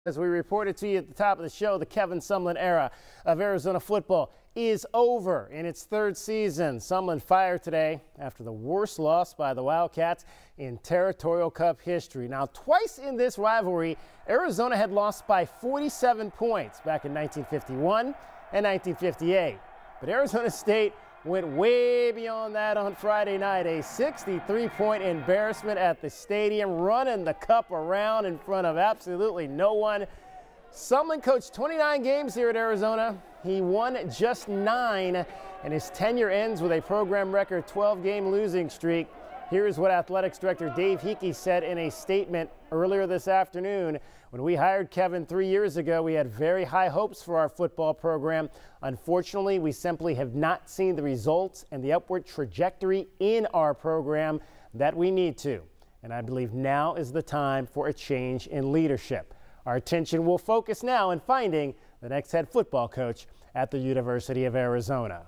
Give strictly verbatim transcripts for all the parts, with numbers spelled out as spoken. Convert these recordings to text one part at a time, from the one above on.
As we reported to you at the top of the show, the Kevin Sumlin era of Arizona football is over in its third season. Sumlin fired today after the worst loss by the Wildcats in Territorial Cup history. Now, twice in this rivalry, Arizona had lost by forty-seven points back in nineteen fifty-one and nineteen fifty-eight. But Arizona State went way beyond that on Friday night. A sixty-three point embarrassment at the stadium, running the cup around in front of absolutely no one. Sumlin coached twenty-nine games here at Arizona. He won just nine, and his tenure ends with a program record twelve game losing streak. Here's what Athletics Director Dave Hickey said in a statement earlier this afternoon. When we hired Kevin three years ago, we had very high hopes for our football program. Unfortunately, we simply have not seen the results and the upward trajectory in our program that we need to. And I believe now is the time for a change in leadership. Our attention will focus now on finding the next head football coach at the University of Arizona.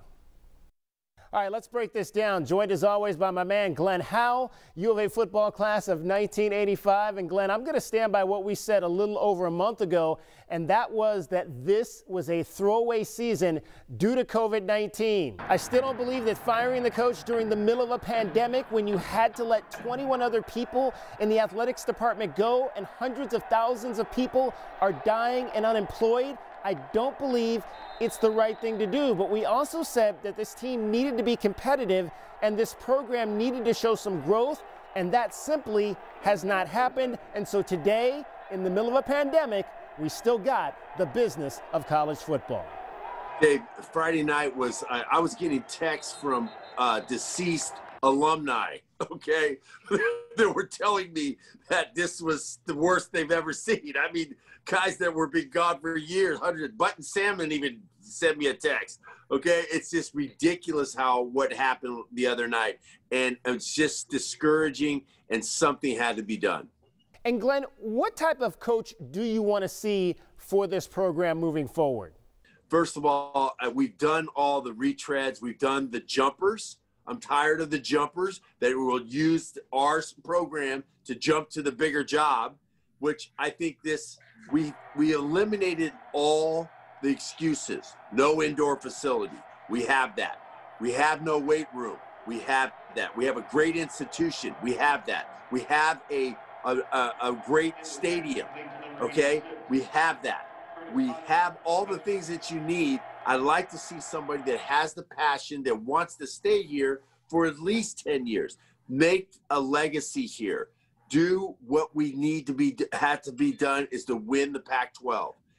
All right, let's break this down. Joined as always by my man, Glenn Howell, U of A football class of nineteen eighty-five. And Glenn, I'm going to stand by what we said a little over a month ago, and that was that this was a throwaway season due to COVID nineteen. I still don't believe that firing the coach during the middle of a pandemic when you had to let twenty-one other people in the athletics department go and hundreds of thousands of people are dying and unemployed, I don't believe it's the right thing to do. But we also said that this team needed to be competitive and this program needed to show some growth, and that simply has not happened. And so today, in the middle of a pandemic, we still got the business of college football. Dave, Friday night was, uh, I was getting texts from uh, deceased alumni, okay, that were telling me that this was the worst they've ever seen. I mean, guys that were been gone for years, hundreds. Button Salmon even sent me a text. Okay, it's just ridiculous how what happened the other night, and it's just discouraging, and something had to be done. And Glenn, what type of coach do you want to see for this program moving forward? First of all, uh, we've done all the retreads. We've done the jumpers. I'm tired of the jumpers that will use our program to jump to the bigger job, which I think this, we, we eliminated all the excuses. No indoor facility. We have that. We have no weight room. We have that. We have a great institution. We have that. We have a, a, a, a great stadium. Okay? We have that. We have all the things that you need. I'd like to see somebody that has the passion, that wants to stay here for at least ten years. Make a legacy here. Do what we need to be, had to be done is to win the Pac twelve.